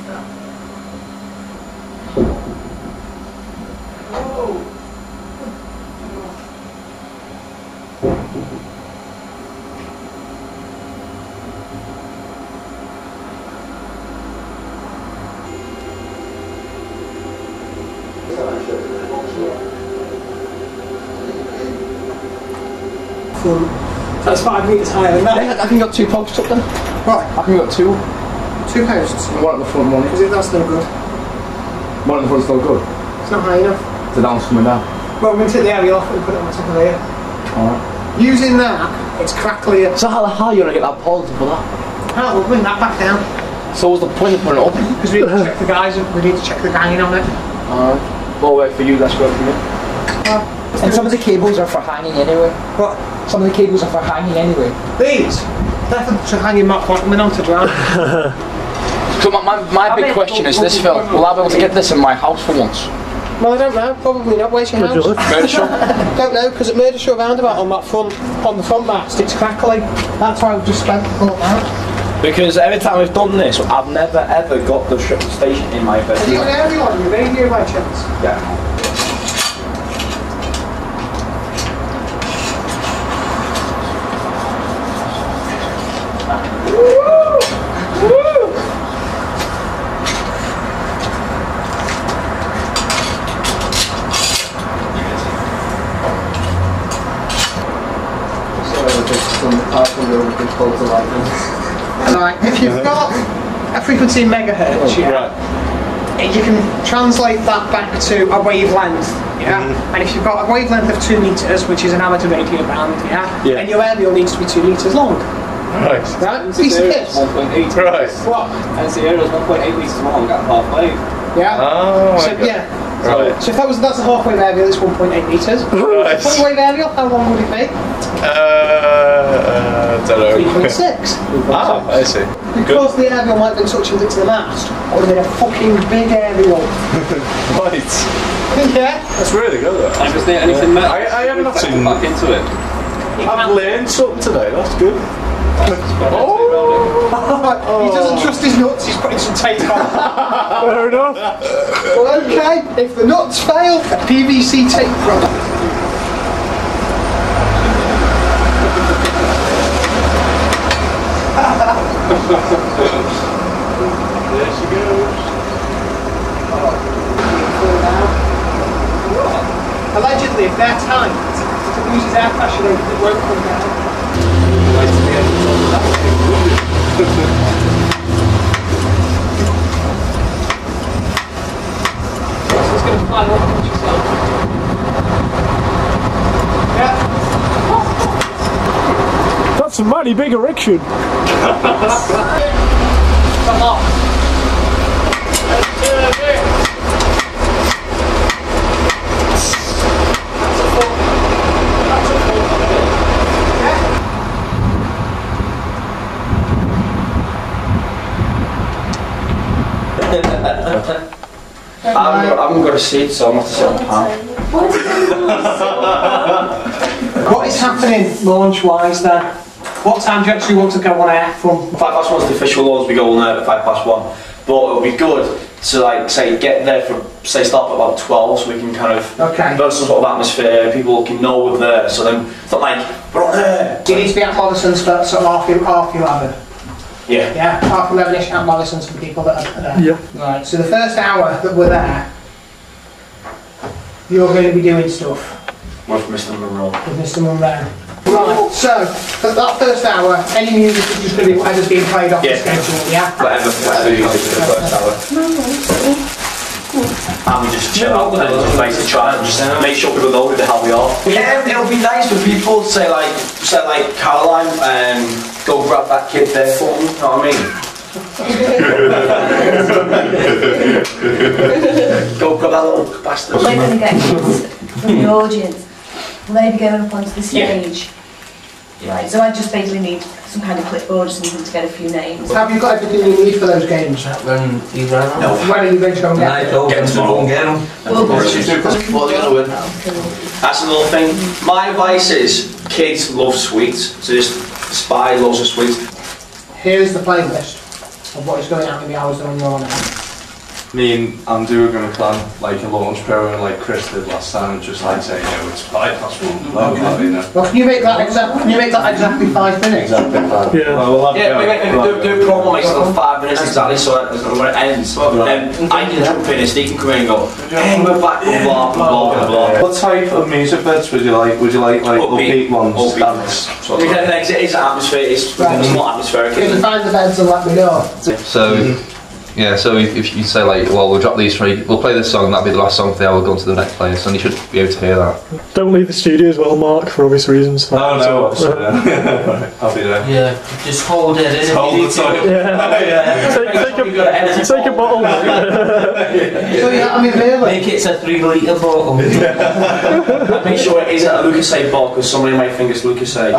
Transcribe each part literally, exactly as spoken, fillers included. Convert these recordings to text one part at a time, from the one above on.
That's five metres higher than that. Yeah, I think you got two posts up there. Right. I think you got two. Two posts? And one at the front, one. Because that's no good. One at the front's no good. It's not high enough. The down's coming down. Well, we're going to take the aerial off and put it on the top of here. Alright. Using that, it's cracklier. So how the hell are you going to get that pole to put that? How? We'll bring that back down. So what's the point of putting it up? Because we need to check the guys, we need to check the ganging on it. Alright. More work for you, less work for me. Well, and some of the cables are for hanging anyway. What? Some of the cables are for hanging anyway. These? They're for hanging Mark Blackman onto dry. So my, my, my big question is this, Phil. Will I be able to get this in my house for once? Well, I don't know. Probably not. Where's your house? Murder Show? Don't know, because at Murder Show roundabout on that front, on the front mast, it's crackly. That's why I've just spent the thought out. Because every time we've done this, I've never ever got the ship station in my bed. Have you got an aerial on your radio by chance? Yeah. Right, if you've got a frequency in megahertz, yeah, right, you can translate that back to a wavelength, yeah, mm-hmm. And if you've got a wavelength of two meters, which is an amateur radio band, yeah, yeah, and your aerial needs to be two meters long. Right. Right? Piece of piss. one point eight. Right. What? And the aerial's one point eight meters long at half wave. Yeah. Oh. So yeah. Right. So if that was that's a half wave aerial, it's one point eight meters. Right. Full wave aerial, how long would it be? Uh, uh don't know. three point six. Ah, I see. Because Good. The aerial might have been touching it to the mast, it would have been a fucking big aerial. Right. Yeah. That's really good though. I just need anything yeah. I, I haven't actually back into it. I've learned something today, that's good. Oh. He doesn't trust his nuts, he's putting some tape on. Fair enough. Well, okay, if the nuts fail, a P V C tape product. There she goes. Oh. Allegedly, if they're tight, if it loses air pressure, it won't come down. It's going to fly up on yourself. Yeah. That's a mighty big erection. Come on. I haven't got a seat, so I'm going to sit on the pan. What is happening launch-wise then? What time do you actually want to go on air from? Five past one's the official launch, we go on there at five past one. But it'll be good to, like, say, get there for, say, start at about twelve, so we can kind of okay. build some sort of atmosphere, people can know we're there, so then it's not like, we're on there. Do you need to be at Morrison's for sort of half, half eleven? Yeah. Yeah, half eleven-ish at Morrison's for people that are there. Yeah. Right, so the first hour that we're there, you're going to be doing stuff. With Mister Monroe. With Mister Monroe. Right, so for that first hour, any music is just going to be whatever's being played off yeah. the schedule, yeah? Whatever, whatever music for the first hour. And we just chill out and just basically try and just make sure people know who the hell we are. Yeah, it'll be nice for people to say like, say like, Caroline, um, go grab that kid there for me, you know what I mean? Go grab that little bastard. We're going to get kids from the audience. Will they be going up onto the stage? Yeah. Right, so I just basically need some kind of clipboard or something to get a few names. Have you got everything you need for those games? When you ran out? No. When are you going to go and get them? Get them tomorrow and get them. Well, what are they going to win? That's another thing. My advice is, kids love sweets, so just spy loads of sweets. Here's the playlist of what is going on in the hours that I'm on now. me and Andrew are going to plan like a launch program like Chris did last time, and just like say, you know, it's five past one, blah, blah, you know. Well, can you make that exact? Can you make that exactly five minutes? Exactly five. Yeah. Well, we'll have Yeah, to we can do, do a promo makes it like five minutes exactly, so that when it ends, um, I can jump in and Steve can come in and go, hey, we're back, blah, blah, blah, blah, blah. What type of music beds would you like? Would you like like upbeat, Upbeat ones? upbeat. Dance? Sort of. Yeah, it's, it's atmosphere, it's, it's not atmospheric. If you find the beds and let me know. So, yeah, so if, if you say like, well, we'll drop these three, we'll play this song, that'll be the last song for the hour, we'll go on to the next place, and you should be able to hear that. Don't leave the studio as well, Mark, for obvious reasons. Oh no, obviously, yeah. I'll be there. Yeah, just hold it in. Hold the time. Yeah. Yeah. Take, take, a, take a bottle. So yeah, I mean, really. Make it a three litre bottle. Make sure it isn't a Lucasade bottle, because somebody might think it's Lucasade.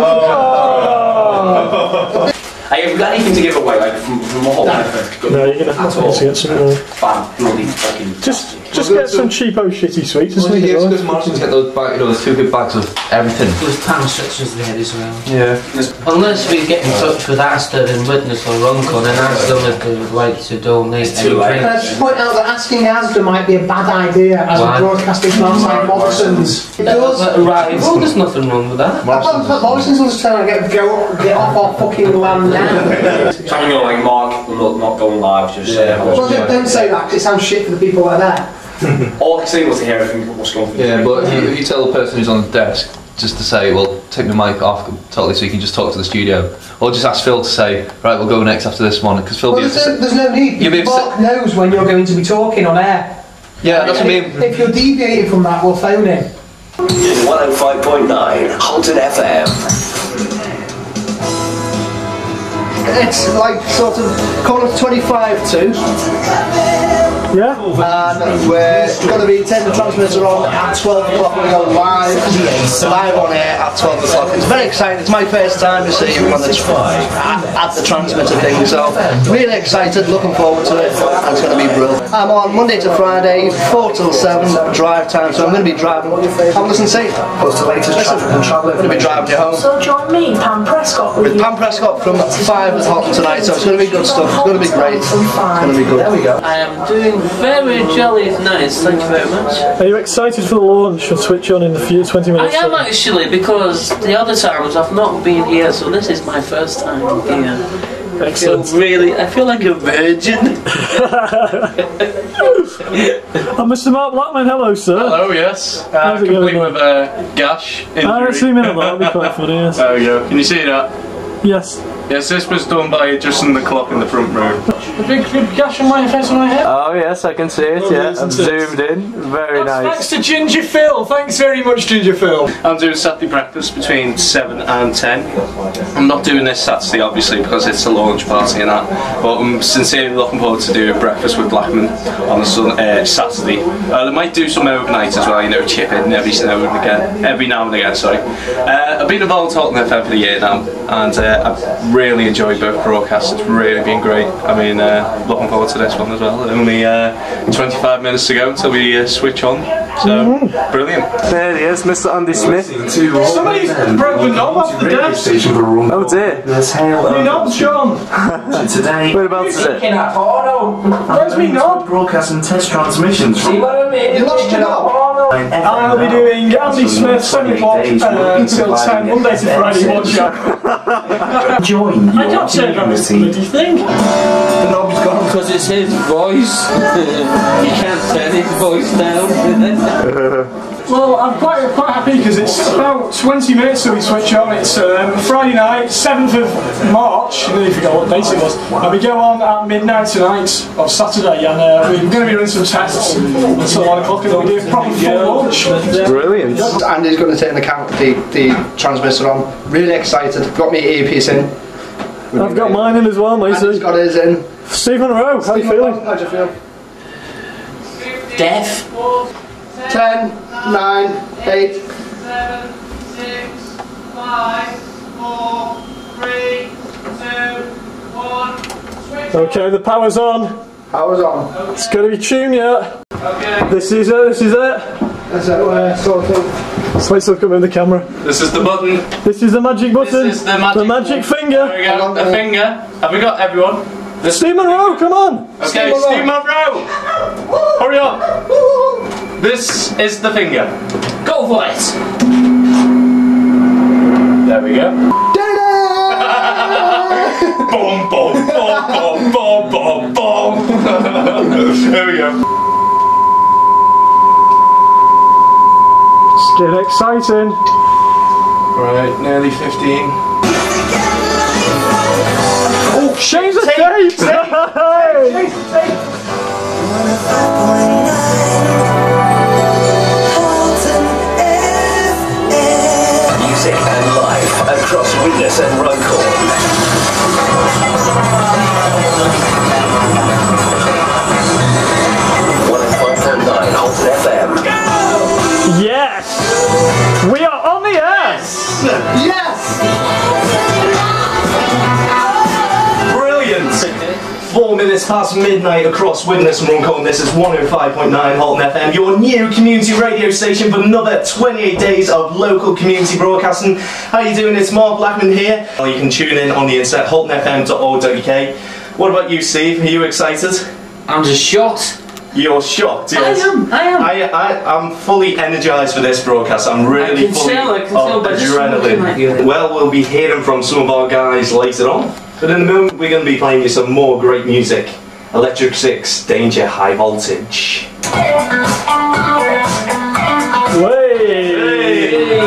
Oh. Hey, have we got anything to give away, like from, from a whole anything? No, you're going to have to get some. Uh, Bam, bloody fucking. just just get some cheapo shitty sweets. Well, Isn't yeah, it? because Morrison's get those bag, you know, the two good bags of everything. There's pound stretchers there as well. Yeah. Unless we get in touch with Aston and Widnes or Runcorn, and Aston if they would like to donate any too late. Can I just point out that asking Asda might be a bad idea as Why? a broadcasting from outside Morrison's. It does. Right, well, there's nothing wrong with that. Morrison's, Morrison's was trying to get, go, get off our fucking land now. Something going like Mark, we're not, not going live, just Yeah. uh, Well, don't, don't say that because it sounds shit for the people that are there. all I can say was to hear everything what's going on. Yeah, but if you, if you tell the person who's on the desk just to say, well, take the mic off totally so you can just talk to the studio, or just ask Phil to say, right, we'll go next after this one, because Phil Well, be there's, no, there's no need. You'll be able to Mark knows when you're going to be talking on air. yeah, that's what I mean. If, if you're deviating from that, we'll phone him. one oh five point nine Halton F M. It's like sort of quarter to twenty-five to. Yeah. And we're going to be taking the transmitter on at twelve o'clock. We're going live, live on air at twelve o'clock. It's very exciting. It's my first time to see you on the at, at the transmitter thing, so really excited. Looking forward to it. And it's going to be brilliant. I'm on Monday to Friday, four till seven drive time. So I'm going to be driving. Have a listen, see. Post the latest traffic and travel. I'm going to be driving you home. So join me, Pam Prescott, with With Pam Prescott from five at Halton tonight. So it's going to be good stuff. It's going to be great. It's going to be good. There we go. I am doing very jolly nice, thank you very much. Are you excited for the launch of Switch On in the few twenty I minutes? am actually, because the other times I've not been here, so this is my first time here. I feel Excellent. really, I feel like a virgin. Oh, Mister Mark Blackman, hello, sir. Hello, yes. Uh, How's it complete going? with a gash injury. I haven't seen him in a while, that'd be quite funny, yes. There we go. Can you see that? Yes. Yes, this was done by adjusting the clock in the front room. A big, big gash on my face on my head. Oh yes, I can see it, yeah. isn't I'm it? zoomed in. Very nice. Thanks to Ginger Phil. Thanks very much, Ginger Phil. I'm doing Saturday practice between seven and ten. I'm not doing this Saturday, obviously, because it's a launch party and that. But I'm sincerely looking forward to doing breakfast with Blackman on the sun, uh, Saturday. Uh, they might do some overnight as well, you know, chip in every now and again. Every now and again, sorry. Uh, I've been involved with Halton F M for a year now, and uh, I've really enjoyed both broadcasts. It's really been great. I mean, uh, looking forward to this one as well. Only uh, twenty-five minutes to go until we uh, switch on. So, mm-hmm. Brilliant. There he is, Mister Andy Smith. Somebody's broken the knob off the desk. Oh dear. The knob's gone. Today, whereabouts is it? Where's me knob? Broadcast and test transmissions. You lost your knob. I'll be doing Andy Smith seven o'clock uh, until ten, Monday to Friday, watch out. Join I can't say that was the bloody thing. The knob's gone. Because it's his voice. You can't turn his voice down. Well, I'm quite quite happy because it's about twenty minutes till we switch on. It's um, Friday night, seventh of March. I nearly forgot what date it was. And we go on at midnight tonight, or Saturday, and uh, we're going to be running some tests until one o'clock, and then we do a proper full launch. Brilliant. Andy's going to take the count the, the transmitter on. Really excited. Got me earpiece in. I've got mine in as well, mate. Andy's got his in. Stephen Rowe, how are you feeling? How do you feel? Deaf. Ten, nine, eight. Seven, six, five, four, three, two, one. Switch. Okay, the power's on. Power's on. It's going to be tuned yet. Okay. This is it. This is it. That's it. Uh, sort of. So let's look up in the camera. This is the button. This is the magic button. This is the magic, the magic finger. There we go, the finger. Have we got everyone? Steve Monroe, come on! Okay, Steve Monroe! Hurry up! This is the finger. Go for it! There we go. Boom, boom, boom, boom, boom, boom, boom. There we go. Still exciting. Right, nearly fifteen. Oh, change the tape! Tape! Tape! Music and life across Widnes and Runcorn. one oh five point nine Halton F M. Yes! We are on the air! Yes! Brilliant! Four minutes past midnight across Widnes and Runcorn. This is one oh five point nine Halton F M, your new community radio station for another twenty-eight days of local community broadcasting. How are you doing? It's Mark Blackman here. Well, you can tune in on the internet, halton f m dot org dot u k. What about you, Steve? Are you excited? I'm just shocked. You're shocked, yes. I am, I am. I, I, I'm fully energised for this broadcast. I'm really I can fully tell, I can of tell by just looking adrenaline. at you. Well, we'll be hearing from some of our guys later on. But in the moment, we're going to be playing you some more great music. Electric Six, Danger High Voltage. Way!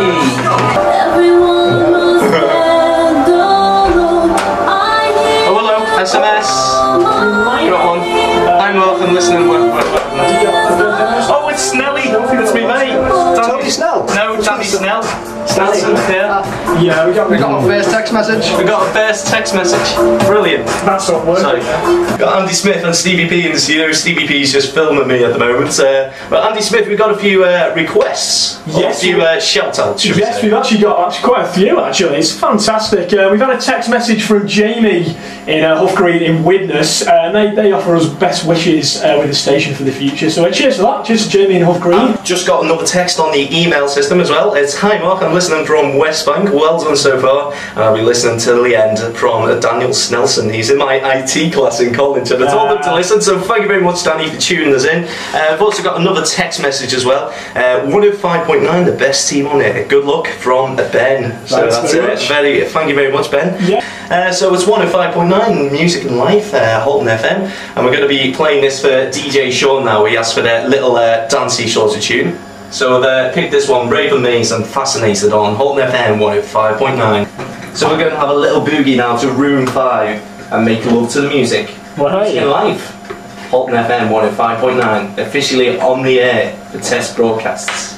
Oh, hello, S M S. Got one. I'm Mark, I'm listening. Oh, it's Snelly. It's me, mate. Tony Snell? No, Danny Snell. Snelson here. Yeah, we got, We got our first text message. We got a first text message. Brilliant. That's not working. Sorry. Got Andy Smith and Stevie P in the studio. Stevie P's just filming me at the moment. Uh, but Andy Smith, we've got a few uh, requests. Yes. A few uh, shout outs. Yes, we've actually got actually quite a few actually. It's fantastic. Uh, we've had a text message from Jamie in uh, Huff Green in Widnes, uh, and they, they offer us best wishes uh, with the station for the future. So uh, cheers for that. Cheers to Jamie in Huff Green. I've just got another text on the email system as well. It's hi Mark, I'm listening from West Bank. Well done so far. And I'll be listening till the end from uh, Daniel Snelson. He's in my I T class in college and I told him to listen. So thank you very much, Danny, for tuning us in. Uh, I've also got another text message as well. Uh, one oh five point nine, the best team on it. Good luck from Ben. So Thanks that's very it. much. Very, thank you very much, Ben. Yeah. Uh, so it's one oh five point nine Music and Life, uh, Halton F M, and we're going to be playing this for D J Sean now. He asked for their little uh, dancey sort of tune. So I've uh, picked this one, Raven Maze and Fascinated on Halton F M one oh five point nine. So we're going to have a little boogie now to Room five and make love to the music. Right. Music and Life, Halton F M one oh five point nine, officially on the air for test broadcasts.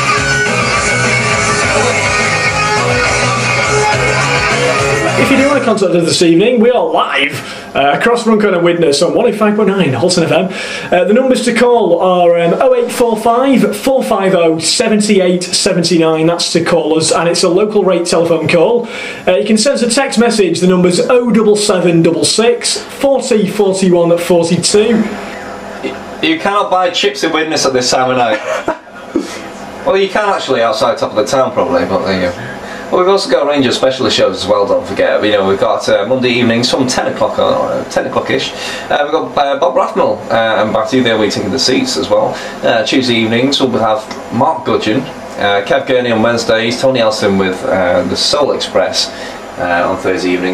If you do want to contact us this evening, we are live uh, across Runcorn and Widnes on one oh five point nine Halton F M. Uh, the numbers to call are um, oh eight four five, four five oh, seven eight seven nine, that's to call us, and it's a local rate telephone call. Uh, you can send us a text message, the number's oh seven seven six six, four oh four one four two. You cannot buy chips in Widnes at this time of night. Well, you can actually outside top of the town probably, but there you go. Well, we've also got a range of specialist shows as well, don't forget. You know, we've got uh, Monday evenings from ten o'clock or uh, ten o'clock-ish. Uh, we've got uh, Bob Rathmell uh, and Batty, they'll be taking the seats as well. Uh, Tuesday evenings we'll have Mark Gudgeon, uh, Kev Gurney on Wednesdays, Tony Elson with uh, the Soul Express uh, on Thursday evenings.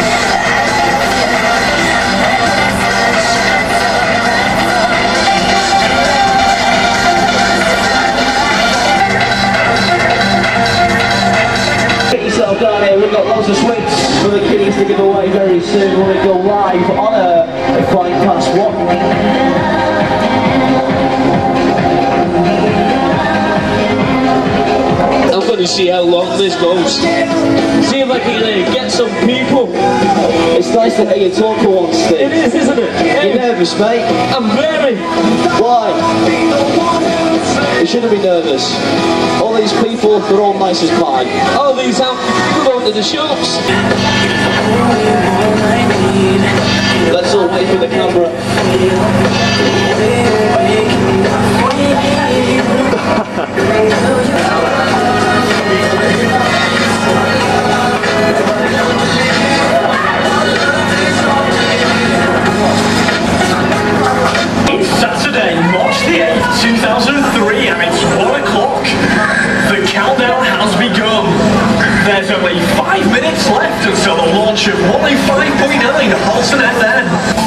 Down here, we've got lots of sweets for the kiddies to give away very soon when we go live on a, a five past one. I'm going to see how long this goes. See if I can uh, get some people. It's nice to hear you talk for once, Steve. It is, isn't it? You're nervous, mate? I'm very. Why? You shouldn't be nervous. All these people, they're all nice as pie. All these out, we're going to the shops. Let's all wait for the camera. point nine, Halton F M.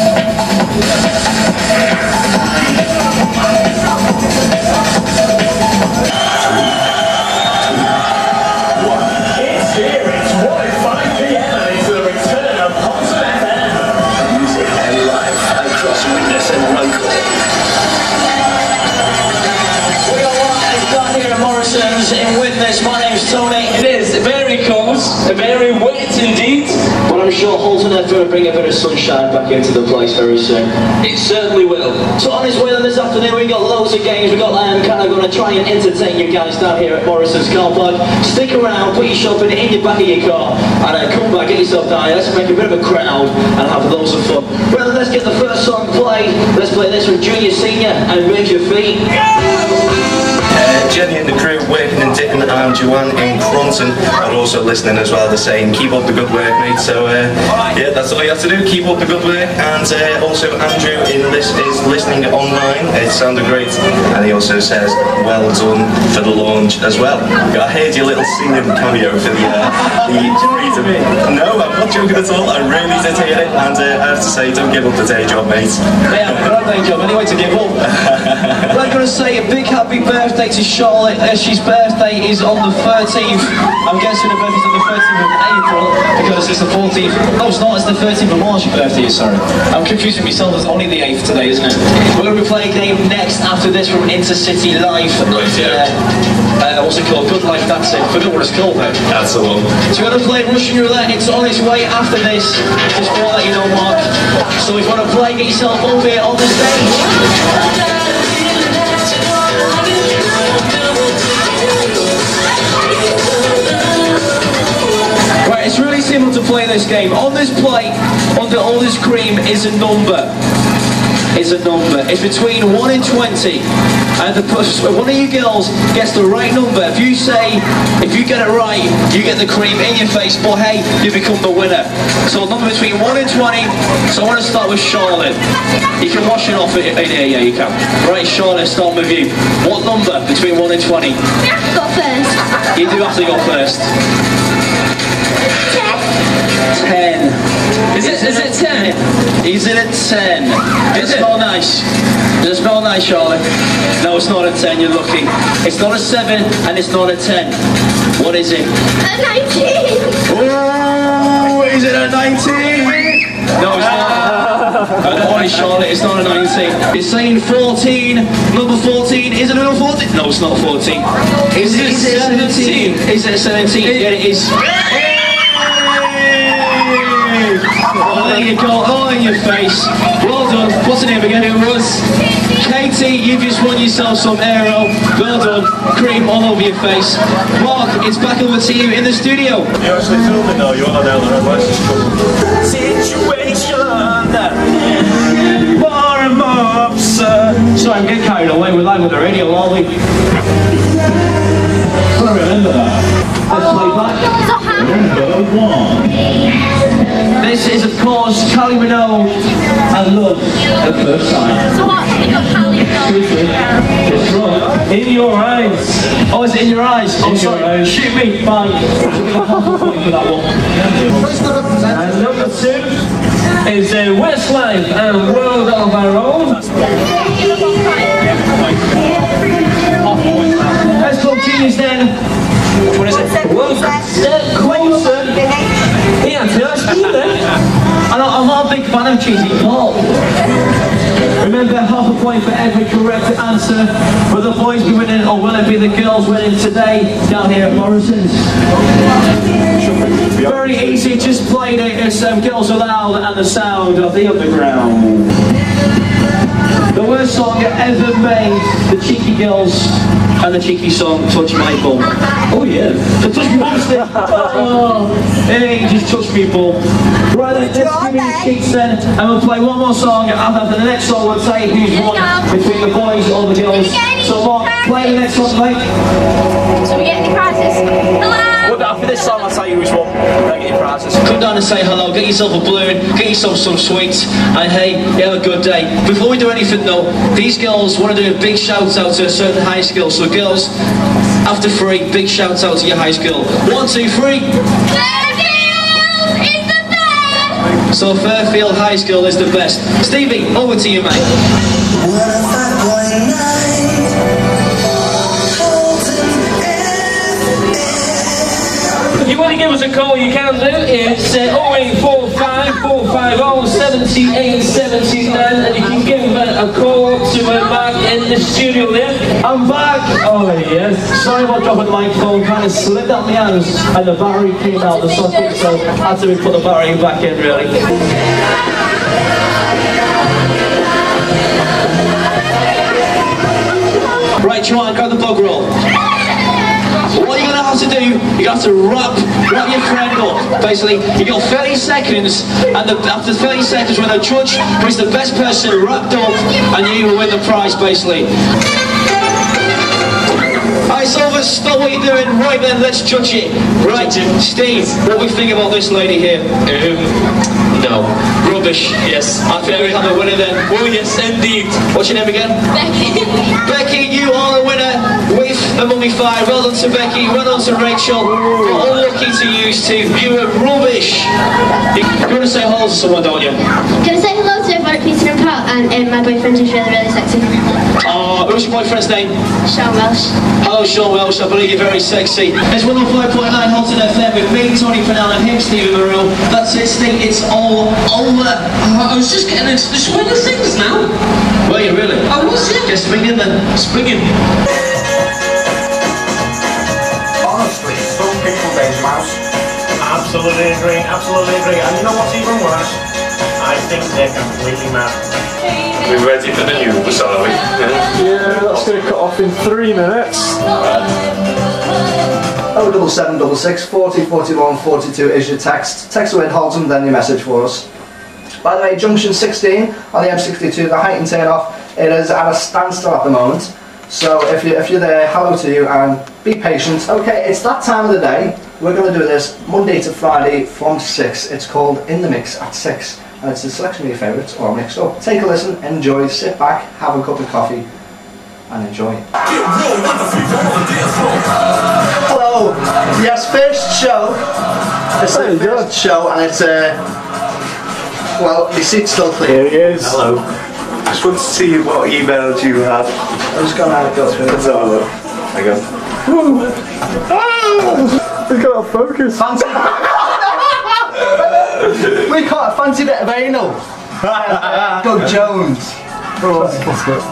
In Widnes, my name's Tony. It is very cold, very wet indeed, but I'm sure Halton F M will bring a bit of sunshine back into the place very soon. It certainly will. So on his way this afternoon, we've got loads of games. We've got um, kind of going to try and entertain you guys down here at Morrison's car park. Stick around, put your shopping in your back of your car, and uh, come back, get yourself down here. Let's make a bit of a crowd and have loads of fun. Well, let's get the first song played. Let's play this from Junior Senior and Move Your Feet. Uh, Jenny and the crew working in Ditton and Joanne in Cronton are also listening as well. They're saying keep up the good work, mate. So uh, yeah, that's all you have to do, keep up the good work. And uh, also Andrew in this is listening online. It sounded great, and he also says well done for the launch as well. I heard your little singing cameo for the uh, the freedom. No, I'm not joking at all. I really did hear it, and uh, I have to say, don't give up the day job, mate. Yeah, I've got a day job anyway to give up. Well, I'm going to say a big happy birthday to Charlotte. Uh, she's birthday is on the thirteenth. I'm guessing her birthday's on the thirteenth of April because it's the fourteenth. No, it's not. It's the thirteenth of March. Your birthday is, sorry. I'm confusing myself. It's only the eighth today, isn't it? We're going to be playing a game next after this from Intercity Life. Right, yeah. Uh, what's it called? Good Life. That's it. Forgot what it's called though. That's the one. So we're going to play Russian Roulette. It's on its way after this. Just want to let you know, Mark. So if you want to play, get yourself over here on the stage. Right, it's really simple to play this game. On this plate, under all this cream, is a number. Is a number. It's between one and twenty. And the one of you girls gets the right number. If you say, if you get it right, you get the cream in your face, but hey, you become the winner. So a number between one and twenty. So I want to start with Charlotte. You can wash it off in here, yeah, you can. Right, Charlotte, start with you. What number between one and twenty? You have to go first. You do have to go first. ten. Is it, is it ten? Is it a ten? Does it smell nice? Does it smell nice, Charlotte? No, it's not a ten, you're lucky. It's not a seven and it's not a ten. What is it? A nineteen. Oh, is it a nineteen? No, it's not. I don't worry, Charlotte, it's not a nineteen. It's saying fourteen. Number fourteen. Is it a number fourteen? No, it's not fourteen. Is it seventeen? Is it seventeen? Yeah, it is. Oh, there you go, all in your face. Well done. What's the name again? It was Katie. You've just won yourself some aero. Well done. Cream all over your face. Mark, it's back over to you in the studio. You actually filming now? You're on down the red light. Situation. Warm up, sir. Sorry, I'm getting carried away. We're live with the radio, aren't we? I remember that. Let's play back. Number one. This is, of course, Kylie Minogue and Love at First Sight. So what? You got Kylie Minogue. It's wrong. In your eyes. Oh, is it in your eyes? Oh, in sorry. Your eyes. Shoot me. Bye. For that one. And number two is uh, Westlife and World of Our Own. Let's go Genius then. What is it? Well, step closer. Yeah, just do that. I'm not a big fan of cheesy pop. Remember, half a point for every correct answer. Will the boys be winning or will it be the girls winning today down here at Morrison's? Very easy, just played it. It's um, Girls Aloud and the sound of the underground. The worst song ever made, the Cheeky Girls and the cheeky song Touch My Bum. Oh yeah, so touch me bum stick. Oh, hey, just touch me bum. Right then, let's give me the cheeks then, and we'll play one more song, and after the next song we'll tell you who's won between the boys or the girls. So Mark, play the next one, mate. So we get any prizes? Hello! Well, after this song I'll tell you which one. Then get your prizes. Come down and say hello, get yourself a balloon, get yourself some sweets, and hey, you have a good day. Before we do anything though, these girls want to do a big shout out to a certain high school. So girls, after three, big shout out to your high school. One, two, three. Fairfield is the best! So Fairfield High School is the best. Stevie, over to you, mate. If you want to give us a call, you can do. It's uh, oh eight four five, four five oh, seven eight seven nine, and you can give uh, a call to uh, Mark in the studio there. I'm back! Oh yes. Sorry about dropping the microphone, kind of slipped out my hands and the battery came out of the socket, so I had to put the battery back in really. Right, you want to grab the bug roll? What you're going to have to do, you have to wrap, wrap your friend up. Basically, you got thirty seconds, and the, after thirty seconds, when the judge brings the best person wrapped up, and you will win the prize, basically. Alright, Silver, stop what you're doing. Right then, let's judge it. Right, Steve, what do we think about this lady here? Um, no. Rubbish. Yes. I think we have a winner then. Oh yes, indeed. What's your name again? Becky. Becky, you are the winner with the Mummy Five. Well done to Becky, well done to Rachel. You're unlucky to use two. You were rubbish. You're going to say hello to someone, don't you? Can I say hello to everyone at Peter and Pat, and um, my boyfriend is really, really sexy. Oh, what's your boyfriend's name? Sean Welsh. Hello Sean Welsh, I believe you're very sexy. It's one oh five point nine Halton F M with me, Tony Fennell, and him, Stephen Morrell. That's it, Steve, it's all over. Oh, I was just getting into the swing of things now. Were you really? I was, yeah. Get swinging then. Swinging. Honestly, so pickle days, Mouse. Absolutely agree, absolutely agree. And you know what's even worse? I think they're completely mad. We're ready for the new bus, are we? Yeah, yeah, that's going to cut off in three minutes. oh double seven double six, forty, forty-one, forty-two is your text. Text the word Halton, then your message for us. By the way, junction sixteen on the M sixty-two, the height and turn off, it is at a standstill at the moment. So if, you, if you're there, hello to you and be patient. Okay, it's that time of the day. We're going to do this Monday to Friday from six. It's called In The Mix at six. And it's a selection of your favourites all mixed up. Take a listen, enjoy, sit back, have a cup of coffee and enjoy. Hello. Yes, first show. It's the first show and it's uh, well, your seat's still clear. Here he is. Hello. Just want to see what emails you have. I'm just going to go through it. Let's have a look. Hang on. We've got a focus. Fancy. We caught a fancy bit of anal. Doug Jones. Oh, what's it?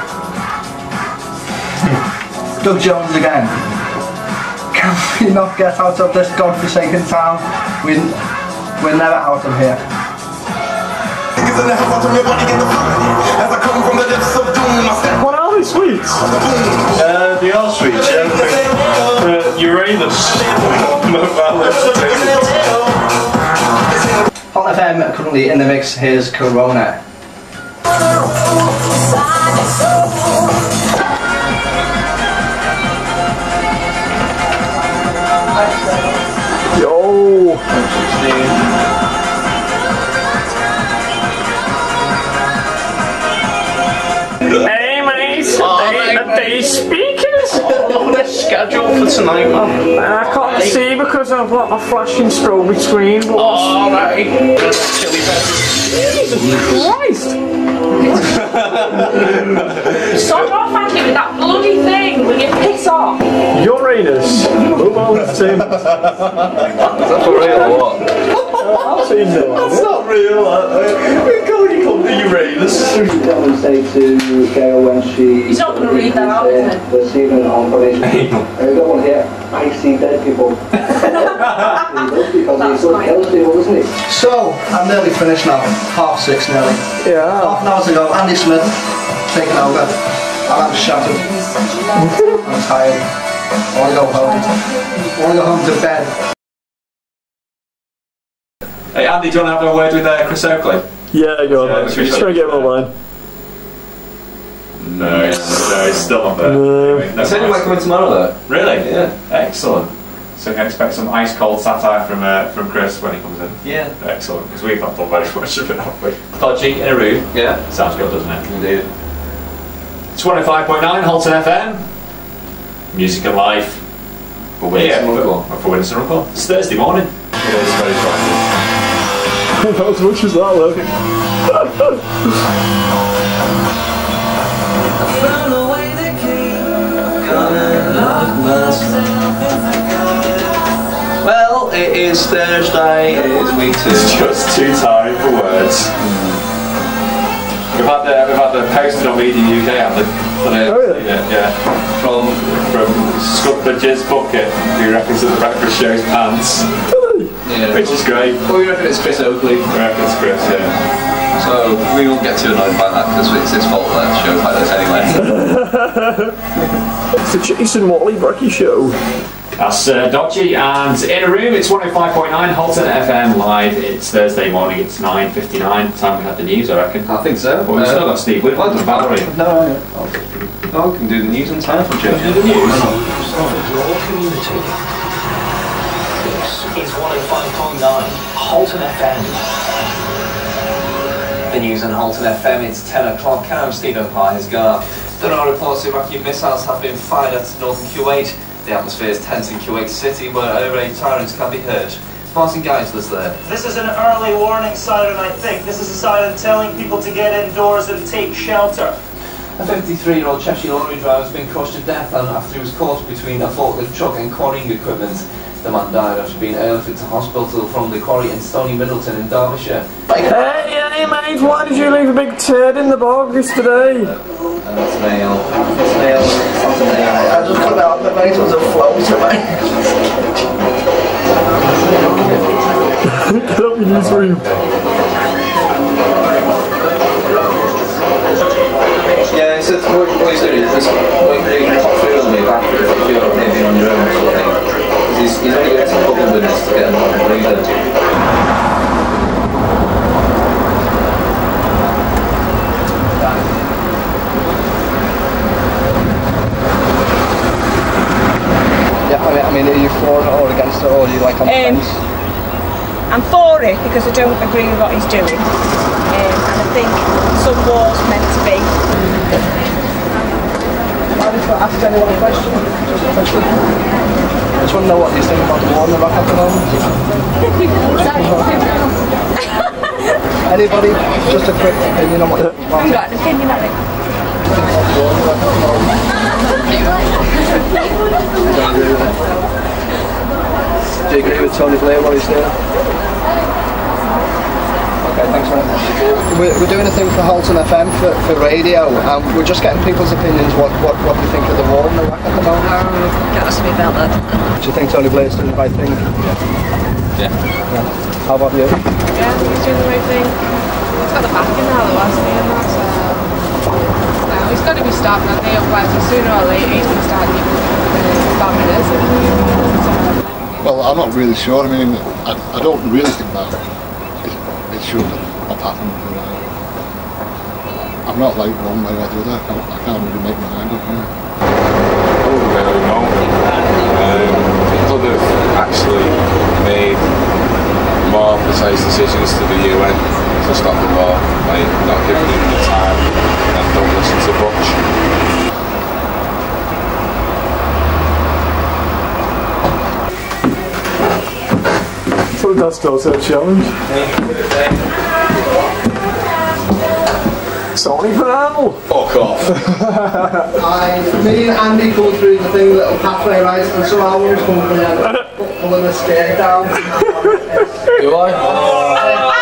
Doug Jones again. Can we not get out of this godforsaken town? We, we're never out of here. What are these sweets? Uh, they are sweets, yeah. Uh, Uranus. Halton F M currently in the mix. Here's Corona. Yo. Hey mate, Oh, are they speakers? Oh, the schedule for tonight, man. I can't see because I've got my flashing strobe screen. Alright. Jesus Christ! Stop off, thank you, with that bloody thing. Will you piss off? Uranus. Move on with Tim. That's for real or what? I've seen that. That's not real. We're calling you called the Uranus. Say to Gail when she. He's not going to read that out, is it? This evening on probation. I don't want to hear I see dead people. Because he's so kills people, doesn't he? So, I'm nearly finished now. Half six nearly. Yeah. Half an hour to go. Andy Smith taking over. I'm shattered. I'm tired. I want to go home. I want to go home to bed. Hey Andy, do you want to have a word with uh, Chris Oakley? Yeah, go on. Yeah, Let's try and get him online. No, it's, no, it's still not there. No. Anyway, I said you might come in tomorrow though. Really? Yeah. Excellent. So you can expect some ice cold satire from uh, from Chris when he comes in. Yeah. Excellent, because we've not done very much of it, have we? Dodgy in a room. Yeah. Sounds good, doesn't it? Indeed. twenty-five point nine Halton F M. Music and life. For Widnes yeah, and Runcorn. For, for Widnes and Runcorn. It's Thursday morning. Yeah, it's very exciting. Not as much as that, though. Well, it is Thursday, it is week two. It's just too tiring for words. We've had the we've had the posted on Media U K, have they? Oh, really? Yeah, yeah. From from Scrub the Jizz Bucket, who reckons that the breakfast show's pants. Yeah. Which is great. Well, we reckon it's Chris Oakley. We reckon it's Chris, yeah. So we won't get too annoyed by that because it's his fault that shows like this anyway. It's the Jason Watley Bracky Show. That's uh, Dodgy, and in a room it's one oh five point nine Halton F M live. It's Thursday morning, it's nine fifty-nine. Time we had the news, I reckon. I think so. But we've uh, still got Steve Whitman and Valerie. No, no, no, we can do the news in time for Joe. Do the news. Your community. This is one oh five point nine Halton F M. The news on Halton F M, it's ten o'clock. I'm Stephen Parhesgar. There are reports Iraqi missiles have been fired at northern Kuwait. The atmosphere is tense in Kuwait City, where air raid sirens can be heard. Martin Guys was there. This is an early warning siren, I think. This is a siren telling people to get indoors and take shelter. A fifty-three-year-old Cheshire lorry driver has been crushed to death after he was caught between a forklift truck and quarrying equipment. The man died after being airlifted to hospital from the quarry in Stony Middleton in Derbyshire. Hey, hey mate, why did you leave a big turd in the bog yesterday? Uh, that's nail. That's nail. That's nail. I just couldn't help it, mate. It was a floater, mate. Get up in this room. Yeah, he said, what, what he's doing is just wait for you to pop through with me back if you're maybe on your own sort of thing. Because he's, he's only going to Halton Widnes to get him on the breather. Yeah, I mean, I mean, are you for it or against it, or are you like on the Um, fence? I'm for it because I don't agree with what he's doing, um, and I think some war's meant to be. I just want to ask anyone a question. Just a question. I just want to know what you think about the war in Iraq at the moment. Anybody? Just a quick opinion on what you think about You got an opinion on it? Do you agree with Tony Blair what he's doing? Okay, thanks very much. We're, we're doing a thing for Halton F M for, for radio, and we're just getting people's opinions what, what, what they think of the war in Iraq at the moment. Um, get us to me about that. Do you think Tony Blair's doing the right thing? Yeah. Yeah. How about you? Yeah, he's doing the right thing. He's got the backing now, though, hasn't he? And that's, uh, no, he's got to be stopped, and they otherwise sooner or later he's going to start giving bombing us. Well, I'm not really sure. I mean, I, I don't really think that it, it should have happened. But, uh, I'm not like one way or the other. I can't, I can't really make my mind up. Yeah. I wouldn't really know. Um, he could have actually made more precise decisions to the U N to stop the war, like not giving him the time and don't listen to Butch. So that's still a challenge. Sony Panel! Fuck off. I, me and Andy come through the thing, little pathway right, and some albums come from there, pulling the skate down. Do I?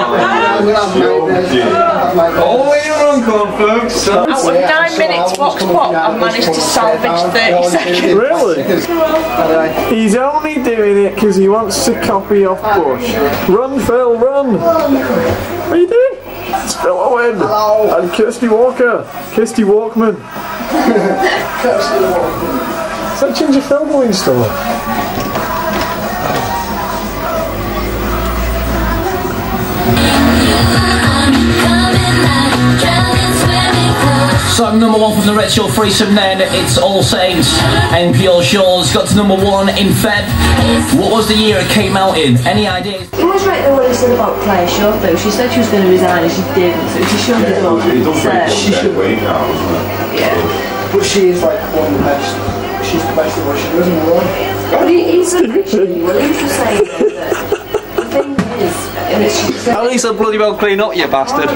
Only a Runcorn, folks. Out of nine minutes Vox Pop, I've managed to salvage thirty seconds. Really? He's only doing it because he wants to copy off Bush. Run, Phil, run! What are you doing? It's Phil Owen and Kirsty Walker. Kirsty Walkman. Kirsty Walkman. Is that Ginger Phil going store? So number one from the retro threesome then, it's All Saints. N P L Shaw's got to number one in Feb. What was the year it came out in? Any ideas? He was right though what he said about Claire Shaw though. She said she was going to resign and she didn't, so she shouldn't have done it. He does So she should. now, doesn't it? Yeah. But she's like one of the best, she's the best of what she does in the world. But he, he's a Christian, what he was saying though, that the thing is, At least I'll bloody well clean up, you bastard.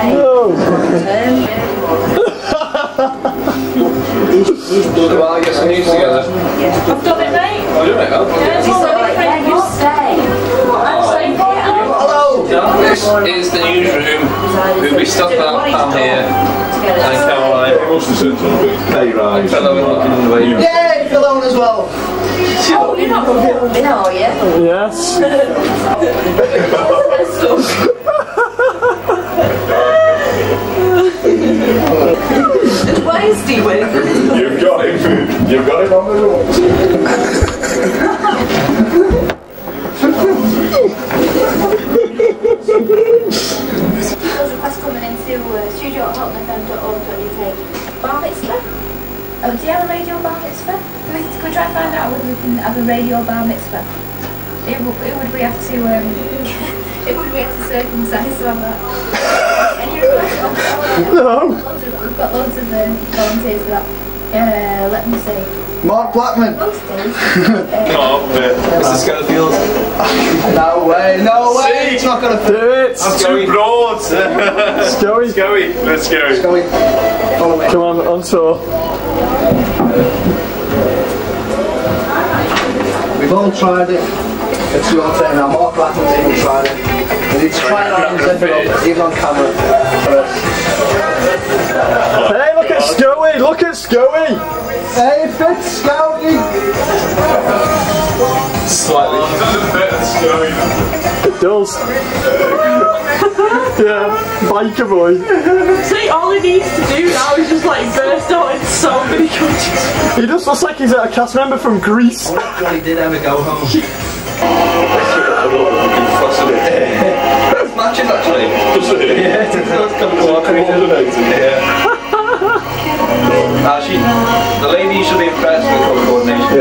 Well, I get some news together. I've done it, mate. Oh, you mate? Oh, yeah, it's all right. You stay. Hello. This is the newsroom. We'll be stuck out Pam here and Caroline. Pay rise. Fellow and looking in the way. Yay, Cologne as well. Oh, you're not filming, are you? Yes. Why is Steve winning? You've got him. You've got him on the road. Request coming into uh, studio at halton f m dot org dot u k. Bar mitzvah? Oh, do you have a radio bar mitzvah? Can we, can we try and find out whether we can have a radio bar mitzvah? Who, who would we have to, um, who would we have to circumcise to have that? Any requests? No. Loads of, we've got loads of uh, volunteers for that. Uh, let me see. Mark Blackman. Most days. Oh, Mister Schofield. No way, no way. It's not going to do it. I'm too broad. Scoey. Scoey. Let's go. Scoey. Follow me. Come on, on tour. We've all tried it. It's your turn now. Mark Blackman's even tried it. We need to try it on, even on camera. Hey, look at Scoey! Look at Scoey! Hey, Fitz, Scoey! Slightly. It doesn't fit as Scoey. It does. Yeah, biker boy. See, all he needs to do now is just like burst out in so many countries. He just looks like he's a cast member from Greece. Oh God, he did ever go home. It's matching actually. Does it? Yeah, it does come coordinated. Yeah. Actually, the lady should be impressed with colour coordination.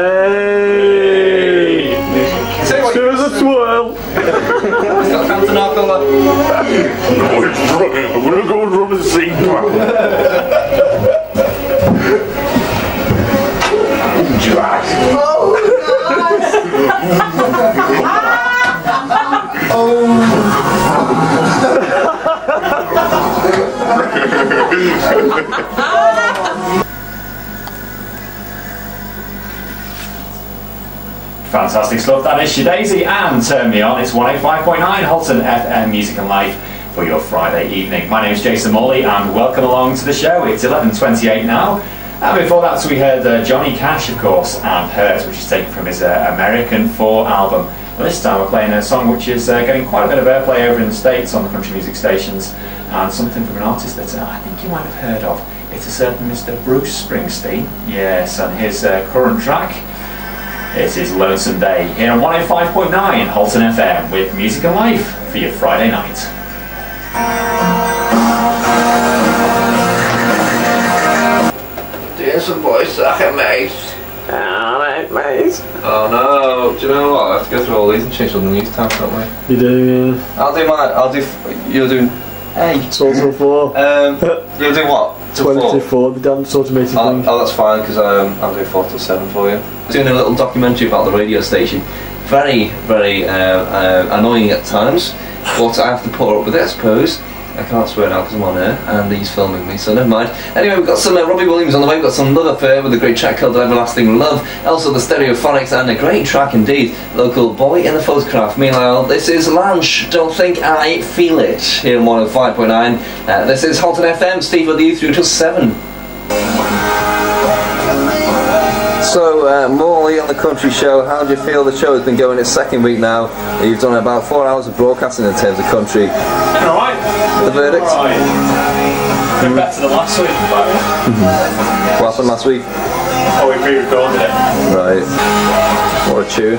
Yay! Give us a twirl. He's got Hampton our colour. I'm gonna go and rub a zinc man. Drag. Fantastic stuff, that is Shadaisy and Turn Me On. It's one oh five point nine Halton F M Music and Life for your Friday evening. My name is Jason Morley and welcome along to the show. It's eleven twenty-eight now. And before that we heard uh, Johnny Cash, of course, and Hurt, which is taken from his uh, American four album. Well, this time we're playing a song which is uh, getting quite a bit of airplay over in the States on the country music stations, and something from an artist that uh, I think you might have heard of. It's a certain Mister Bruce Springsteen. Yes, and his uh, current track, it is Lonesome Day, here on one oh five point nine Halton F M with Music and Life for your Friday night. Doing some voice acting, mate. Alright, mate. Oh no, do you know what? I have to go through all these and change all the news tabs, don't we? You do, yeah. I'll do my, I'll do, you're doing, hey. twelve till four. Um, you're doing what? twenty-four, the dance automated oh, thing. Oh, that's fine, because um, I'll do four till seven for you. Doing a little documentary about the radio station. Very, very uh, uh, annoying at times, but I have to put up with it, I suppose. I can't swear now because I'm on air and he's filming me, so never mind. Anyway, we've got some uh, Robbie Williams on the way, we've got some Love Affair with a great track called Everlasting Love, also the Stereophonics and a great track indeed, Local Boy in the Photograph. Meanwhile, this is Lanch, Don't Think I Feel It, here on one oh five point nine. Uh, this is Halton F M, Steve with you through till seven. So, uh, Morley on the Country Show, how do you feel the show has been going its second week now? You've done about four hours of broadcasting in terms of country. Alright. The verdict? Right. Been better than last week, but... Mm-hmm. What happened last week? Oh, we pre-recorded it. Right. What a tune.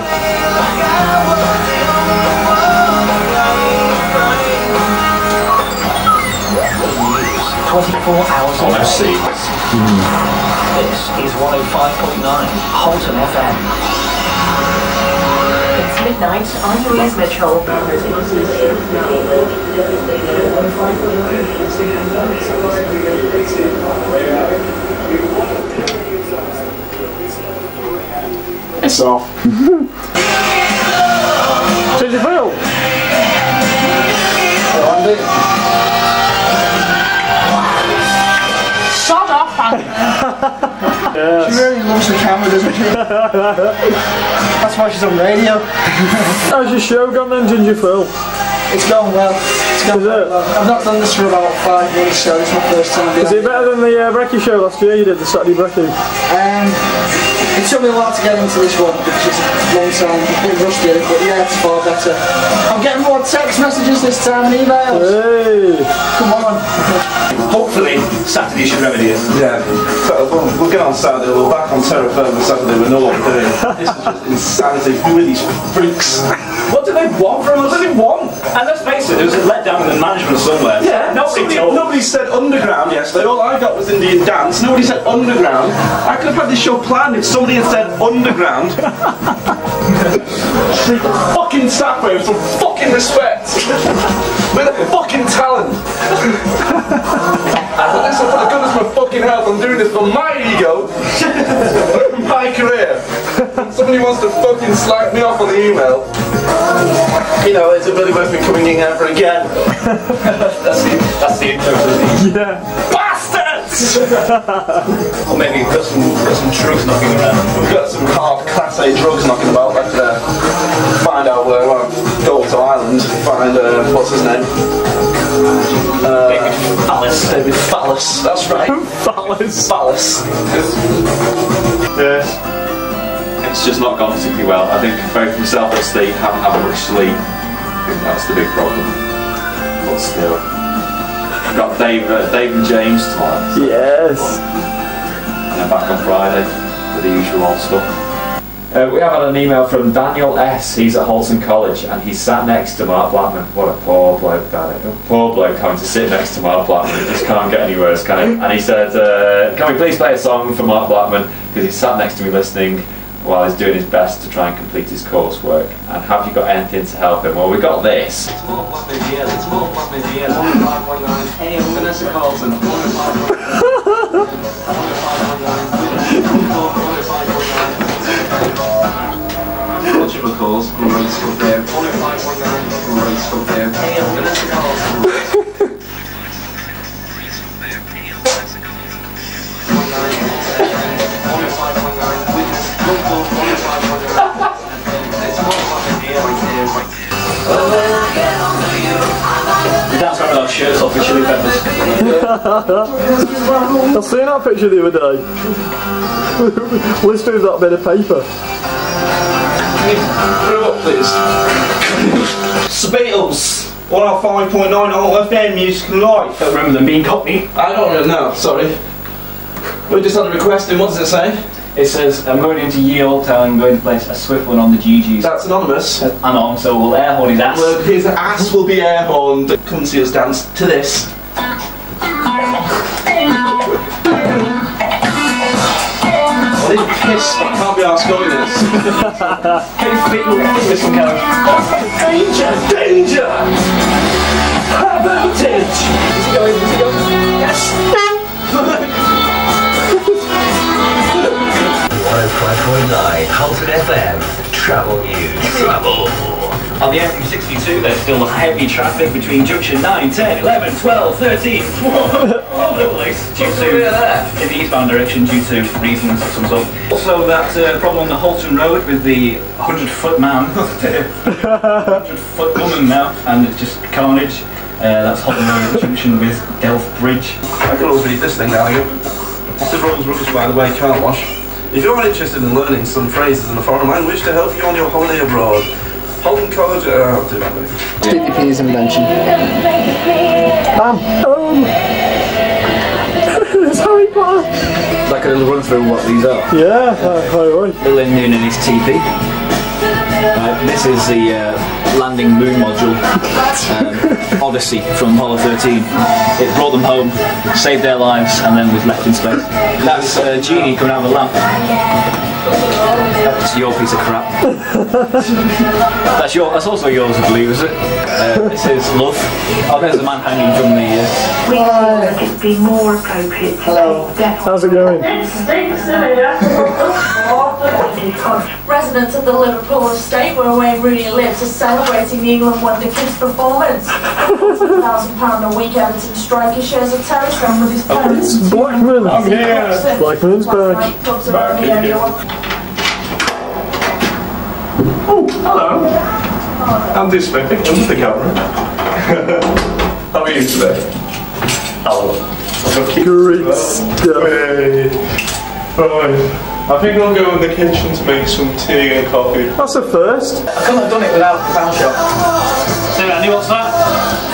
twenty-four hours on the seas. Mm. This is one oh five point nine Halton F M. It's midnight. I'm Louise Mitchell. It's off. Change your feel. Andy. Sod off, Andy. Yes. She really loves the camera, doesn't she? That's why she's on radio. How's your show gone then, Ginger Phil? It's going well. It's going well. I've not done this for about five months, so it's my first time. Is it better than the uh, Brekkie show last year you did, the Saturday Brekkie? Um, it took me a while to get into this one because it's a long time, a bit rusty, but yeah, it's far better. I'm getting more text messages this time and emails. Hey! Come on. Hopefully, Saturday should remedy it. Yeah, so we'll, we'll get on Saturday, we're back on Terra Firma Saturday, we know what we're doing. This is just insanity. Who are these freaks? What do they want from us? What do they want? And let's face it, there was a letdown in the management somewhere. Yeah, nobody somebody, told. nobody said underground yesterday. All I got was Indian dance. Nobody said underground. I could have had this show planned if somebody had said underground. Treat the fucking staff with some fucking respect. With a fucking talent. Unless for the goodness of my fucking health, I'm doing this for my ego, my career. Somebody wants to fucking slag me off on the email. You know, is it really worth me coming in ever again? that's the that's the intro to the yeah. Bastards! Or maybe we've got some got some drugs knocking around. We've got some hard class A drugs knocking about. Let's uh, find out where well, go to Ireland, find uh, what's his name? Uh, David Phallus. David Phallus, that's right. Phallus. Phallus. Yes. It's just not gone particularly well. I think both myself and Steve haven't had much sleep. I think that's the big problem. But still. I've got Dave, uh, Dave and James tomorrow. Yes. And I'm back on Friday with the usual old stuff. Uh, we have had an email from Daniel S. He's at Halton College and he's sat next to Mark Blackman. What a poor bloke that is. A poor bloke having to sit next to Mark Blackman. It just can't get any worse, can it? And he said, uh, can we please play a song for Mark Blackman because he's sat next to me listening while he's doing his best to try and complete his coursework. And have you got anything to help him? Well, we got this. It's more Blackman here, it's more Blackman here. one five one nine, hey, Vanessa Carlton. one five one nine, much of a course, great stuff there. one five one nine, great stuff there. Hey, Vanessa Carlton. one five one nine, Widnes. one five one nine. It's more Blackman here, right here. That's why we have shirts off with Chili Peppers. I seen that picture the other day. Liz with that bit of paper. Put it up, please. Beatles, one oh five point nine Halton F M Music and Life. Don't remember them being Cockney. I don't really know, sorry. We just had a request in, what does it say? It says, I'm going into Ye Old Town and going to place a swift one on the G Gs. That's anonymous. Uh, anon, so we'll air horn his ass. Well, his ass will be air horned. Come see us dance to this. Well, he's pissed, I can't be arsed going this. Can you fit this one, Karen? Danger! Danger! How about it? Is he going? Is he going? Yes! one oh five point nine Halton F M Travel News. Travel. On the M sixty-two there's still heavy traffic between junction nine, ten, eleven, twelve, thirteen. All over the place. Due to, in the eastbound direction due to reasons that sums up. Also that uh, problem on the Halton Road with the hundred foot man. hundred foot woman now, and it's just carnage. Uh, that's Halton Road junction with Delft Bridge. I can always read this thing now, you. The roads rubbish, by the way, can't wash. If you're interested in learning some phrases in a foreign language to help you on your holiday abroad, Halton College, uh, I'll do that later. Sticky P's invention. Bam! Um, it's Harry Potter! Like a little run through what these are. Yeah, uh, hi, hi. Little Indian in his teepee. Right, this is the uh, landing moon module, um, Odyssey from Apollo thirteen. It brought them home, saved their lives, and then was left in space. That's uh, Genie coming out of the lamp. That's your piece of crap. That's your. That's also yours, I believe, is it? Uh, this is Love. Oh, there's the man hanging from the. Uh... We thought it'd be more appropriate. Hello. Definitely. How's it going? It stinks in here. Residents of the Liverpool estate where Wayne Rooney lives are celebrating the England Wonder Kids performance. forty thousand pounds a week Everton striker shares a terrace home with his parents. It's Blackman. I'm here. Blackman's back. Clubs around the area. Oh, hello. Andy Smith, under the camera. How are you today? Hello. Great stuff. Hey. Right. I think I'll go in the kitchen to make some tea and coffee. That's a first. I couldn't have done it without the pound shop. So Andy, what's that?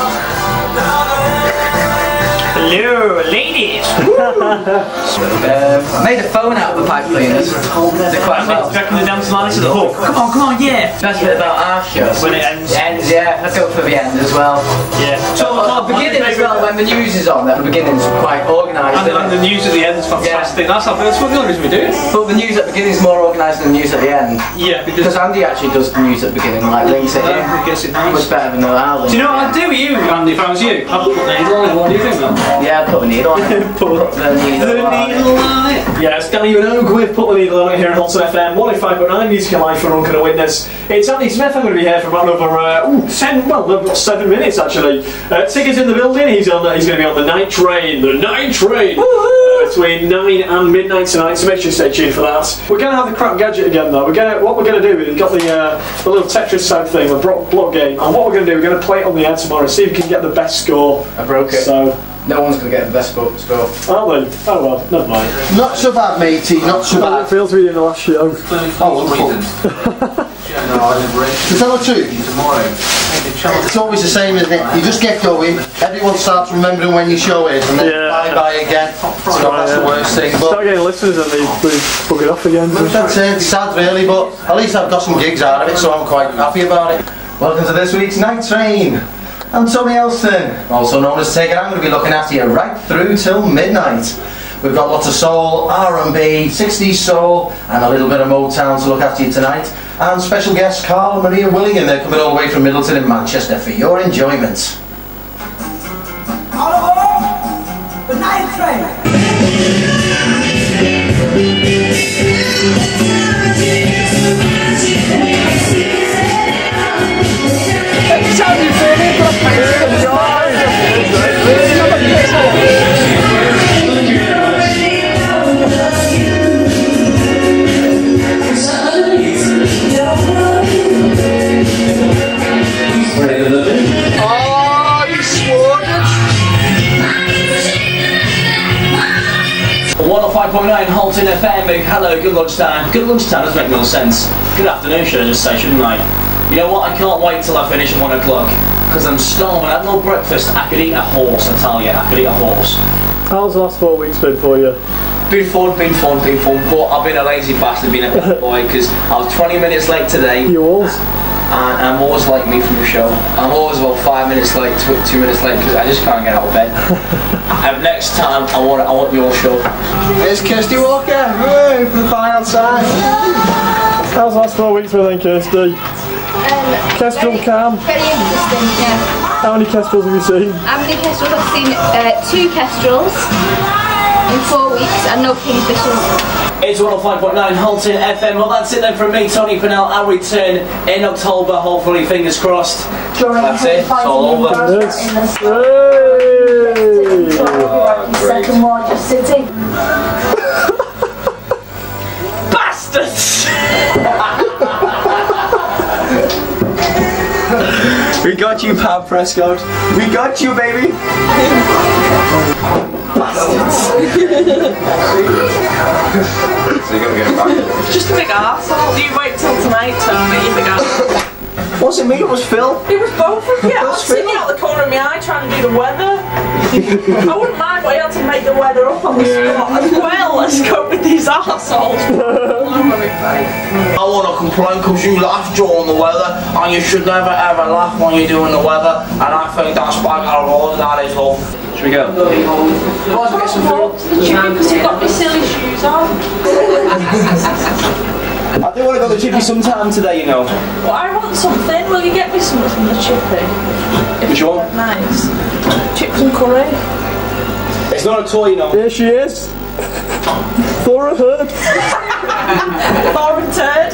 Hello, ladies! um, I made a phone out of the pipe cleaners. They're quite well. Do you reckon the dance line to the hook? Come on, come on, yeah! Best bit about our show. When it ends. Ends, yeah. Let's go for the end as well. Yeah. So, at the beginning as well, when the news is on, then the beginning's quite organised. And, and the news at the end is fantastic. Yeah. That's, that's what the only reason we do it. But the news at the beginning is more organised than the news at the end. Yeah, because, because Andy actually does the news at the beginning, like links it in. He gets it nice. Much better than Alan. Do you know what I'd do with you, Andy, if I was you? I'd put the needle on it. What do you think, man? Yeah, I'd put the needle on it. Put the needle, the needle on it. Yeah, it's Danny Minogue with Put the Needle on it here at Halton F M one oh five point nine Music and Life for Runcorn and Widnes. It's Andy Smith. I'm going to be here for about another uh, ooh, ten, well, about seven minutes actually. Uh, tickets in the building. He's on. Uh, he's going to be on the night train. The night train uh, between nine and midnight tonight. So make sure you stay tuned for that. We're going to have the crap gadget again though. We're going to what we're going to do. We've got the uh, the little Tetris type thing, the block game, and what we're going to do. We're going to play it on the air tomorrow. See if we can get the best score. I broke it. So. No one's going to get the best score. Are they? Oh well, never mind. Not so bad, matey, not so bad. It feels to be in the last show. Oh, wonderful. To tell the truth, it's always the same, isn't it? You just get going, everyone starts remembering when your show is, and then yeah. bye bye again. So that's the worst thing. But start getting listeners and they, they bug it off again. That's it, it's sad really, but at least I've got some gigs out of it, so I'm quite happy about it. Welcome to this week's Night Train. I'm Tommy Elston, also known as Tigger. I'm going to be looking after you right through till midnight. We've got lots of soul, R and B, sixties soul, and a little bit of Motown to look after you tonight. And special guest Carl and Maria Willingham, they're coming all the way from Middleton in Manchester for your enjoyment. All aboard the Night Train! one oh five point nine Halton F M, hello, good lunchtime. Good lunchtime doesn't make no sense. Good afternoon, should I just say, shouldn't I? You know what, I can't wait till I finish at one o'clock, because I'm starving. I had no breakfast. I could eat a horse, I tell you, I could eat a horse. How's the last four weeks been for you? Been fun, been fun, been fun, but I've been a lazy bastard, being a bad boy, because I was twenty minutes late today. You always? And I'm always like me from the show. I'm always about five minutes late, two, two minutes late, because I just can't get out of bed. And next time, I want I want your show. Here's Kirsty Walker, hooray for the final time. How's the last four weeks been then, Kirsty? Um, Kestrel very, Cam? Very interesting, yeah. How many kestrels have you seen? How many kestrels? I've seen uh, two kestrels in four weeks and no kingfishers. It's one oh five point nine Halton F M. Well, that's it then from me, Tony Pennell. I'll return in October, hopefully, fingers crossed. That's it, it's all over. Yes. Second largest city. Bastards! We got you, Pam Prescott. We got you, baby. Bastards. So you're going to get back. Just a big arsehole. You wait till tonight, Tony, you big arsehole. Wasn't me, it was Phil. It was both of you. I was sitting out the corner of my eye trying to do the weather. I wouldn't mind, but I had to make the weather up on the Yeah. spot as well. Let's go with these arseholes. I want to complain because you laugh during the weather, and you should never ever laugh when you're doing the weather, and I think that's by our Lord, that is love. Should we go? Might get some food. Because you've got my silly shoes on. I do want to go to the chippy sometime today, you know. Well, I want something. Will you get me something from the chippy? Which one? Nice. Chips and curry. It's not a toy, you know. Here she is. For a herd. For a turd.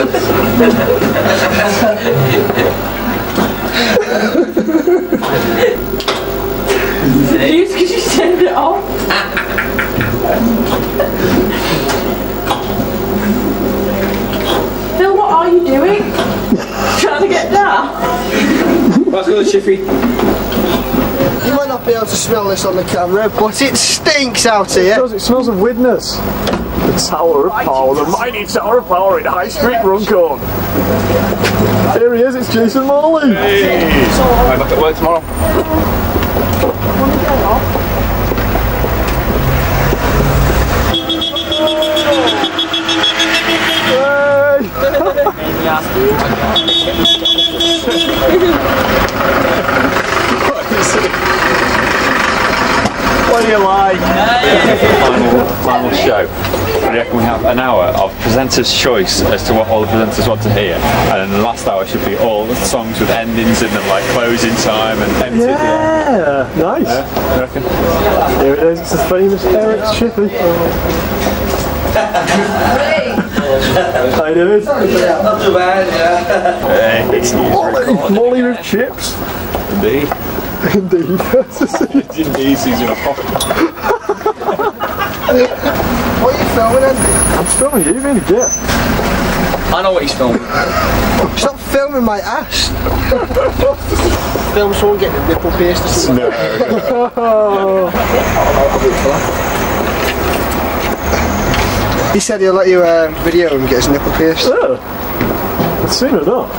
Could you send it off? Phil, what are you doing? Trying to get down? Let's go, Chiffy. You might not be able to smell this on the camera, but it stinks out here. It does, it smells of Widnes. The Tower of Power, the mighty Tower of Power in High Street, Runcorn. Here he is, it's Jason Morley. Hey. I'm back at work tomorrow. What do you like? Final, final show. I reckon we have an hour of presenter's choice as to what all the presenters want to hear, and then the last hour should be all the songs with endings in them, like closing time and empty. Yeah, yeah. Nice. Yeah, I reckon. Here it is, it's the famous Eric's Chippy. How you doing? Not too bad, yeah. Hey, it's Molly, Molly with chips. Indeed. Indeed. Indeed, he's in a pocket. What are you filming, Andy? I'm filming you, being a git. I know what he's filming. Stop filming my ass. Film someone getting a nipple pierced or something. No. no. He said he'll let you um, video him get his nipple pierced. Oh. I've seen it, not.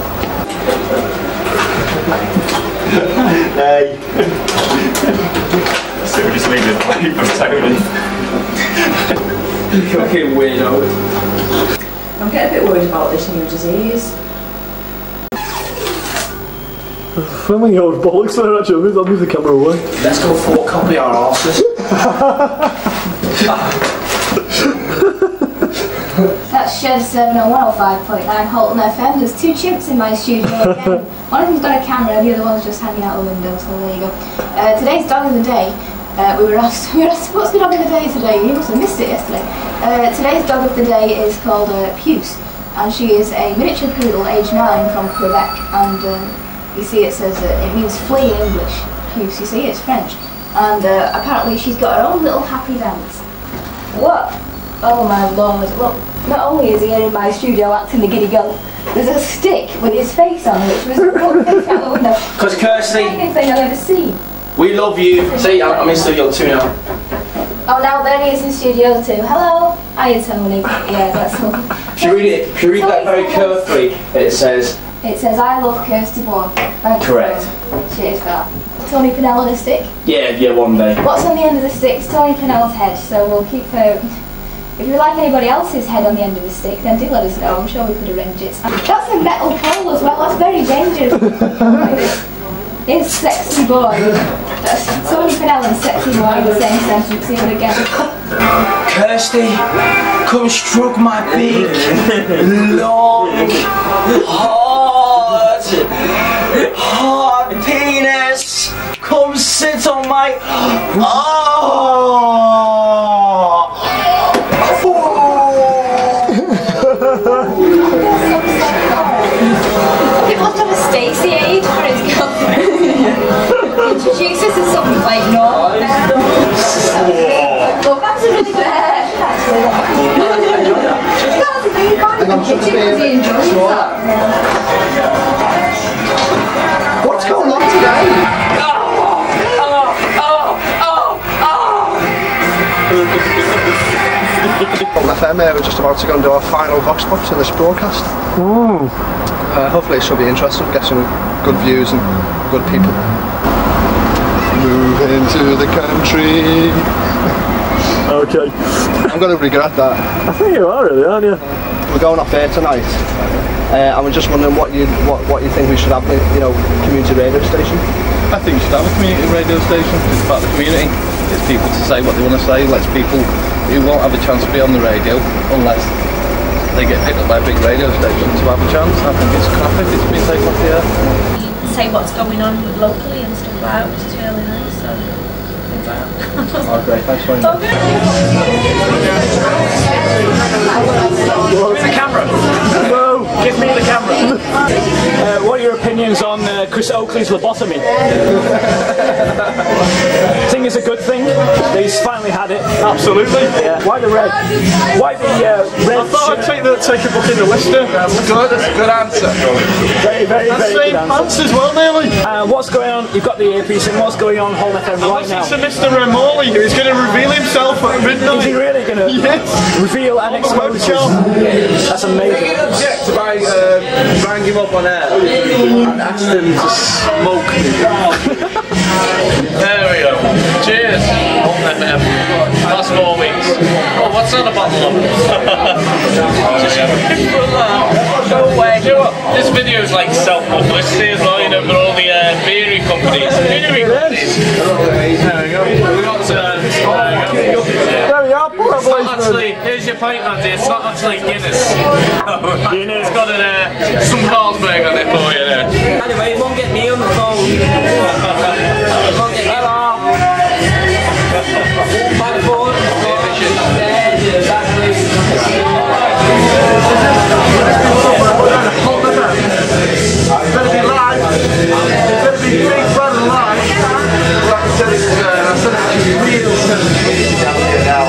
Hey. So we're just leaving it from Tony. Fucking weirdo. I'm getting a bit worried about this new disease. Filming your bollocks there, actually. I'll move the camera away. Let's go photocopy our arses. That's Shed seven oh one oh five point nine Halton F M. There's two chimps in my studio again. One of them's got a camera, the other one's just hanging out the window, so there you go. Uh, today's dog of the day. Uh, we were asked, we were asked, what's the dog of the day today? You must have missed it yesterday. Uh, today's dog of the day is called uh, Puce, and she is a miniature poodle, age nine, from Quebec. And uh, you see it says, uh, it means flea in English. Puce, you see, it's French. And uh, apparently she's got her own little happy dance. What? Oh my lord, look, not only is he here in my studio acting the giddy goat, there's a stick with his face on, which was the out the window. Because Kirsty, anything I've ever seen. we love you. See, I'm in studio two now. Oh, now there he is in studio two. Hello. Hiya, Tony. Yeah, that's all. If you read it, if you read that very carefully, it says... It says, I love Kirsty Bourne. Correct. Cheers for that. Tony Pinnell on a stick. Yeah, yeah, one day. What's on the end of the stick? It's Tony Pinnell's head, so we'll keep... Uh, if you like anybody else's head on the end of the stick, then do let us know. I'm sure we could arrange it. That's a metal pole as well. That's very dangerous. It's Sexy Boy. That's Tony Pinnell and Sexy Boy in the same sentence. See it again. Kirsty, come stroke my big, long, hard, hard penis. Come sit on my... Oh! He must have a Stacey aid for his girlfriend. Introduce us as something like normal. Look, that's a really good hair. That's really bad. What's going on today? Halton F M, uh, we're just about to go and do our final vox pop to this broadcast. Mm. Uh, hopefully it should be interesting, get some good views and good people. Move into the country. Okay. I'm going to regret that. I think you are really, aren't you? We're going off air tonight, uh, and we're just wondering what you what, what you think we should have, you know, community radio station. I think we should have a community radio station. It's part of the community. It's people to say what they want to say. Lets people who won't have a chance to be on the radio unless they get picked up by a big radio station to have a chance. I think it's crap if it's been taken off the air. Say what's going on locally and stuff like that, which is really nice. So sometimes I am. Oh, great, thanks very much. Give me the camera. Whoa. Give me the camera. Uh, what are your opinions on uh, Chris Oakley's lobotomy? Think it's a good thing? He's finally had it. Absolutely. Yeah. Why the red? Why the uh, red? I thought I'd take the take a book in the lister. That's good. That's a good answer. Very, very, That's very good same answer. pants as well, nearly. Uh, what's going on? You've got the earpiece in. What's going on Halton F M right now? It's a Mister Morley who's going to reveal himself at midnight. Is he really going to yes. reveal and expose us? That's amazing. Can you object if I uh, rang him up on air and asked him to smoke me? There we go. Cheers. Halton F M. Last four weeks. Oh, what's that a bottle of? No way. You know what? This video is like self-publicity as well, you know, for all the uh, beery companies. Beery companies. There we go. We got uh, there we go. There we are. It's not actually, here's your pint, Andy. It's not actually Guinness. It's got an, uh, some Carlsberg on it for you there. Anyway, it won't get me on the phone. It won't get me. Hello. By the phone. Yeah, exactly. Better be live. Better be big brother live. Like I said, it's uh, I said it's real sensitivity down here now.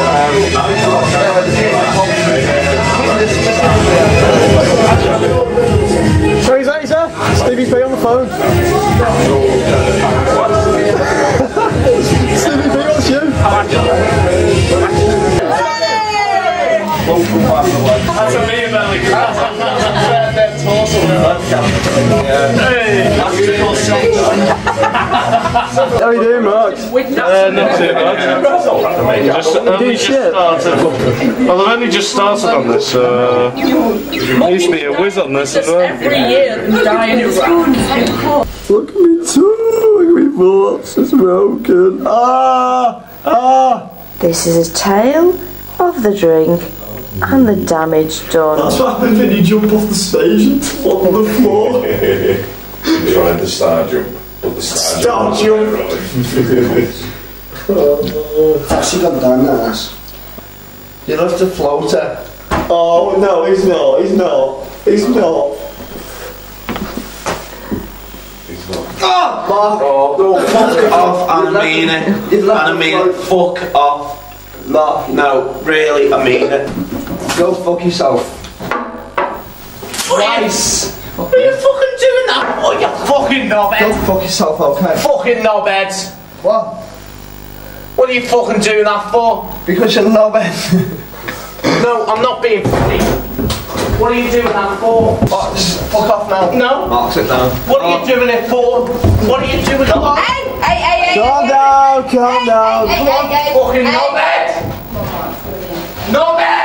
So is that, is that? Stevie P on the phone. Stevie P, what's you? That's a me belly. That's awesome. Hey! How you doing, Mark? Uh, not too bad. Just, only just started. Well, I've only just started on this. Uh, I used to be a whiz on this as well. Every year, I'm dying around. Look at me too. Look at me bullets. It's broken. Ah! Ah! This is a tale of the drink and the damage done. That's what happens when you jump off the stage and flop on the floor. Trying to star jump, but the star, Star jump. It's actually gone down nice. You left a floater. Oh no, he's not. He's not. He's not. Oh! Oh, don't fuck off, and I mean it. And I mean it. Fuck off. No, no, really, I mean it. Go fuck yourself. Twice. What are you fucking doing that? Oh, you fucking knobhead. Go fuck yourself, okay? Fucking knobhead. What? What are you fucking doing that for? Because you're a knobhead. No, I'm not being funny. What are you doing that for? Oh, just fuck off now. No. Mark, sit down. What are you doing it for? What are you doing? Come on. Hey, hey, hey, hey, Calm hey, down, calm down. hey, Come on, hey, fucking hey, knobhead. Knobhead.